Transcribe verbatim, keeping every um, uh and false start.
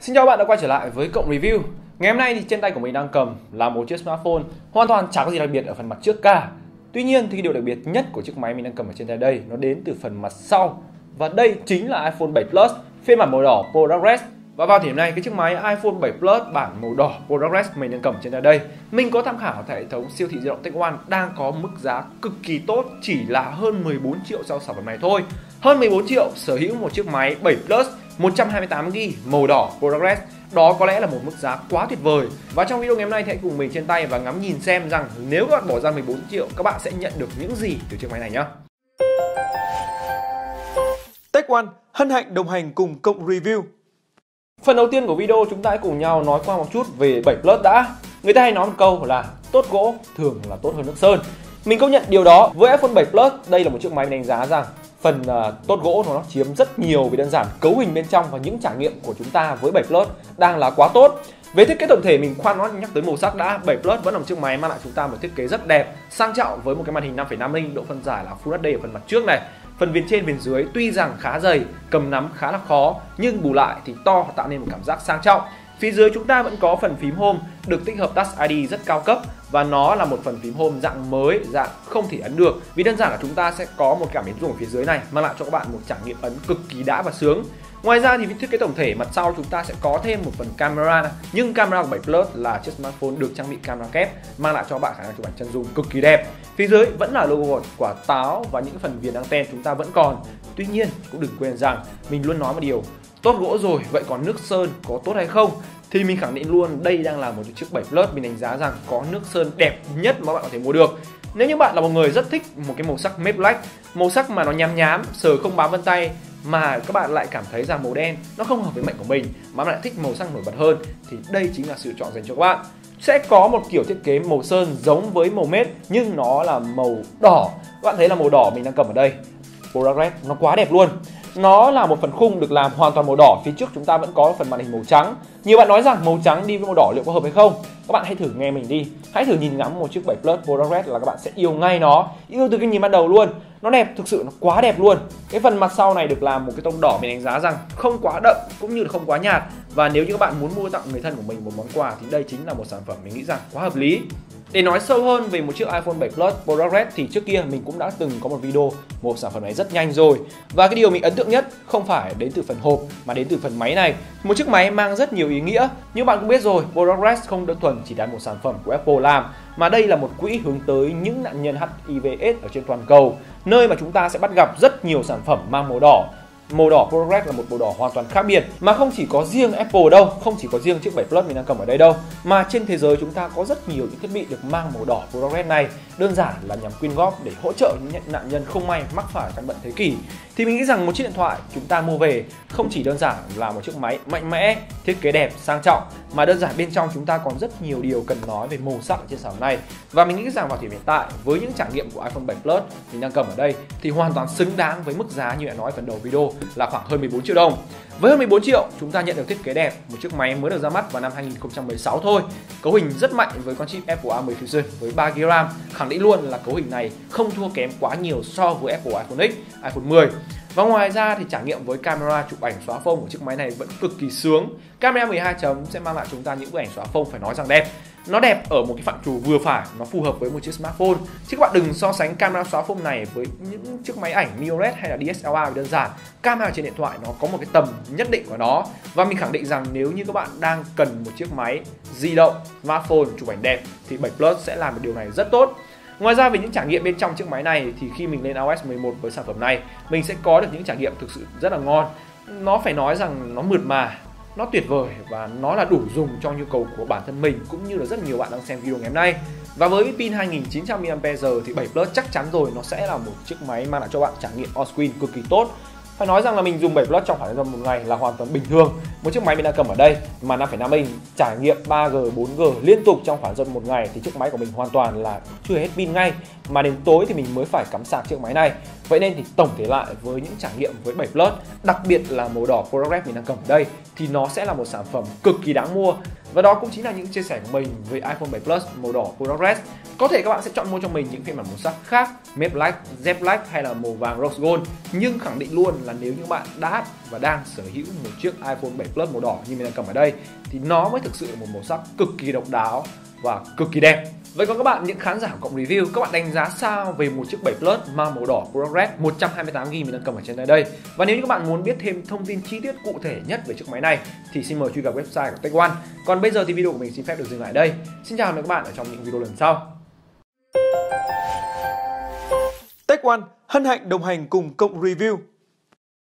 Xin chào các bạn đã quay trở lại với Cộng Review. Ngày hôm nay thì trên tay của mình đang cầm là một chiếc smartphone hoàn toàn chẳng có gì đặc biệt ở phần mặt trước cả. Tuy nhiên thì điều đặc biệt nhất của chiếc máy mình đang cầm ở trên tay đây nó đến từ phần mặt sau. Và đây chính là iPhone bảy Plus phiên bản màu đỏ ProRes. Và vào thời điểm này, cái chiếc máy iPhone bảy Plus bản màu đỏ ProRes mình đang cầm trên tay đây, mình có tham khảo tại hệ thống siêu thị di động Tech One đang có mức giá cực kỳ tốt, chỉ là hơn mười bốn triệu cho sản phẩm này thôi. Hơn mười bốn triệu sở hữu một chiếc máy bảy Plus một trăm hai mươi tám gi-ga-bai màu đỏ ProRes. Đó có lẽ là một mức giá quá tuyệt vời. Và trong video ngày hôm nay thì hãy cùng mình trên tay và ngắm nhìn xem rằng nếu các bạn bỏ ra mười bốn triệu, các bạn sẽ nhận được những gì từ chiếc máy này nhé. Tech One hân hạnh đồng hành cùng Cộng Review. Phần đầu tiên của video chúng ta hãy cùng nhau nói qua một chút về bảy Plus đã. Người ta hay nói một câu là tốt gỗ thường là tốt hơn nước sơn. Mình công nhận điều đó. Với iPhone bảy Plus, đây là một chiếc máy mình đánh giá rằng phần uh, tốt gỗ nó chiếm rất nhiều, vì đơn giản cấu hình bên trong và những trải nghiệm của chúng ta với bảy Plus đang là quá tốt. Về thiết kế tổng thể, mình khoan nói nhắc tới màu sắc đã. bảy Plus vẫn là một chiếc máy mang lại chúng ta một thiết kế rất đẹp, sang trọng với một cái màn hình năm phẩy năm inch, độ phân giải là Full hát đê ở phần mặt trước này. Phần viền trên viền dưới tuy rằng khá dày, cầm nắm khá là khó, nhưng bù lại thì to, tạo nên một cảm giác sang trọng. Phía dưới chúng ta vẫn có phần phím Home được tích hợp Touch i đê rất cao cấp, và nó là một phần phím Home dạng mới, dạng không thể ấn được. Vì đơn giản là chúng ta sẽ có một cảm biến rung ở phía dưới này, mang lại cho các bạn một trải nghiệm ấn cực kỳ đã và sướng. Ngoài ra thì thiết kế tổng thể mặt sau chúng ta sẽ có thêm một phần camera, nhưng camera của bảy Plus là chiếc smartphone được trang bị camera kép, mang lại cho bạn khả năng chụp ảnh chân dung cực kỳ đẹp. Phía dưới vẫn là logo quả táo và những phần viền anten chúng ta vẫn còn. Tuy nhiên cũng đừng quên rằng mình luôn nói một điều, tốt gỗ rồi, vậy còn nước sơn có tốt hay không? Thì mình khẳng định luôn, đây đang là một chiếc bảy Plus mình đánh giá rằng có nước sơn đẹp nhất mà bạn có thể mua được. Nếu như bạn là một người rất thích một cái màu sắc matte black, màu sắc mà nó nhám nhám, sờ không bám vân tay, mà các bạn lại cảm thấy rằng màu đen nó không hợp với mệnh của mình, mà bạn lại thích màu sắc nổi bật hơn, thì đây chính là sự chọn dành cho các bạn. Sẽ có một kiểu thiết kế màu sơn giống với màu matte nhưng nó là màu đỏ. Các bạn thấy là màu đỏ mình đang cầm ở đây, ProRes, nó quá đẹp luôn. Nó là một phần khung được làm hoàn toàn màu đỏ, phía trước chúng ta vẫn có phần màn hình màu trắng. Nhiều bạn nói rằng màu trắng đi với màu đỏ liệu có hợp hay không? Các bạn hãy thử nghe mình đi, hãy thử nhìn ngắm một chiếc bảy Plus ProRes là các bạn sẽ yêu ngay nó, yêu từ cái nhìn ban đầu luôn. Nó đẹp, thực sự nó quá đẹp luôn. Cái phần mặt sau này được làm một cái tông đỏ mình đánh giá rằng không quá đậm cũng như là không quá nhạt. Và nếu như các bạn muốn mua tặng người thân của mình một món quà thì đây chính là một sản phẩm mình nghĩ rằng quá hợp lý. Để nói sâu hơn về một chiếc iPhone bảy Plus ProRes thì trước kia mình cũng đã từng có một video một sản phẩm này rất nhanh rồi. Và cái điều mình ấn tượng nhất không phải đến từ phần hộp mà đến từ phần máy này. Một chiếc máy mang rất nhiều ý nghĩa. Như bạn cũng biết rồi, ProRes không đơn thuần chỉ là một sản phẩm của Apple làm, mà đây là một quỹ hướng tới những nạn nhân hát i vê ết ở trên toàn cầu, nơi mà chúng ta sẽ bắt gặp rất nhiều sản phẩm mang màu đỏ. Màu đỏ ProRes là một màu đỏ hoàn toàn khác biệt, mà không chỉ có riêng Apple đâu, không chỉ có riêng chiếc bảy Plus mình đang cầm ở đây đâu, mà trên thế giới chúng ta có rất nhiều những thiết bị được mang màu đỏ ProRes này, đơn giản là nhằm quyên góp để hỗ trợ những nạn nhân không may mắc phải căn bệnh thế kỷ. Thì mình nghĩ rằng một chiếc điện thoại chúng ta mua về không chỉ đơn giản là một chiếc máy mạnh mẽ, thiết kế đẹp, sang trọng, mà đơn giản bên trong chúng ta còn rất nhiều điều cần nói về màu sắc trên sản phẩm này. Và mình nghĩ rằng vào thời điểm hiện tại, với những trải nghiệm của iPhone bảy Plus mình đang cầm ở đây thì hoàn toàn xứng đáng với mức giá như đã nói phần đầu video là khoảng hơn mười bốn triệu đồng. Với hơn mười bốn triệu, chúng ta nhận được thiết kế đẹp, một chiếc máy mới được ra mắt vào năm hai nghìn không trăm mười sáu thôi. Cấu hình rất mạnh với con chip Apple a mười Fusion với ba gi-ga-bai RAM, khẳng định luôn là cấu hình này không thua kém quá nhiều so với Apple iPhone X, iPhone mười. Và ngoài ra thì trải nghiệm với camera chụp ảnh xóa phông của chiếc máy này vẫn cực kỳ sướng. Camera mười hai chấm sẽ mang lại chúng ta những bức ảnh xóa phông phải nói rằng đẹp. Nó đẹp ở một cái phạm trù vừa phải, nó phù hợp với một chiếc smartphone. Chứ các bạn đừng so sánh camera xóa phông này với những chiếc máy ảnh mirrorless hay là đê ét lờ rờ. Đơn giản, camera trên điện thoại nó có một cái tầm nhất định của nó. Và mình khẳng định rằng nếu như các bạn đang cần một chiếc máy di động, smartphone chụp ảnh đẹp thì bảy Plus sẽ làm được điều này rất tốt. Ngoài ra về những trải nghiệm bên trong chiếc máy này thì khi mình lên iOS mười một với sản phẩm này, mình sẽ có được những trải nghiệm thực sự rất là ngon. Nó phải nói rằng nó mượt mà, nó tuyệt vời và nó là đủ dùng cho nhu cầu của bản thân mình cũng như là rất nhiều bạn đang xem video ngày hôm nay. Và với pin hai nghìn chín trăm mi-li-am-pe-giờ thì bảy Plus chắc chắn rồi nó sẽ là một chiếc máy mang lại cho bạn trải nghiệm on-screen cực kỳ tốt. Phải nói rằng là mình dùng bảy Plus trong khoảng thời gian một ngày là hoàn toàn bình thường. Một chiếc máy mình đang cầm ở đây mà năm phẩy năm inch, trải nghiệm ba G, bốn G liên tục trong khoảng thời gian một ngày thì chiếc máy của mình hoàn toàn là chưa hết pin ngay, mà đến tối thì mình mới phải cắm sạc chiếc máy này. Vậy nên thì tổng thể lại với những trải nghiệm với bảy Plus, đặc biệt là màu đỏ ProRes mình đang cầm ở đây, thì nó sẽ là một sản phẩm cực kỳ đáng mua. Và đó cũng chính là những chia sẻ của mình về iPhone bảy Plus màu đỏ ProRes. Có thể các bạn sẽ chọn mua cho mình những phiên bản màu sắc khác, Matte Black, Jet Black hay là màu vàng Rose Gold. Nhưng khẳng định luôn là nếu như bạn đã và đang sở hữu một chiếc iPhone bảy Plus màu đỏ như mình đang cầm ở đây thì nó mới thực sự là một màu sắc cực kỳ độc đáo và cực kỳ đẹp. Vậy còn các bạn, những khán giả của Cộng Review, các bạn đánh giá sao về một chiếc bảy Plus mang màu đỏ Progress một trăm hai mươi tám gi ga bai mình đang cầm ở trên đây? Và nếu như các bạn muốn biết thêm thông tin chi tiết cụ thể nhất về chiếc máy này thì xin mời truy cập website của TechOne. Còn bây giờ thì video của mình xin phép được dừng lại đây. Xin chào các bạn ở trong những video lần sau. TechOne hân hạnh đồng hành cùng Cộng Review.